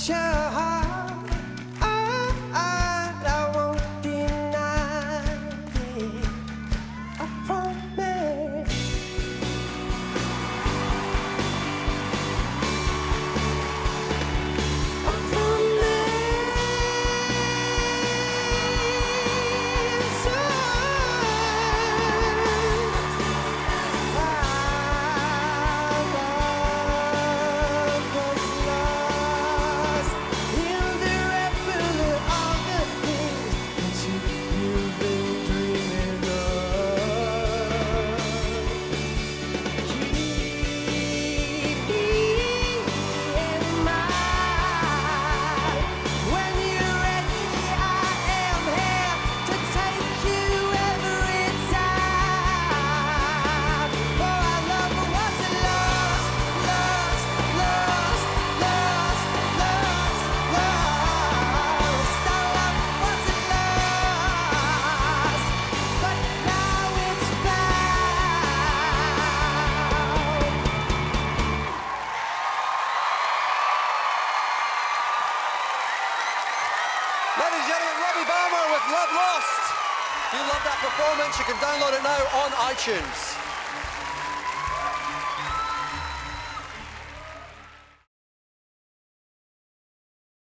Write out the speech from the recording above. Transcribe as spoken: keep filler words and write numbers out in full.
your heart, I, I, I won't deny it. I promise. I promise. Ladies and gentlemen, Robbie Balmer with Love Lost. If you love that performance, you can download it now on iTunes.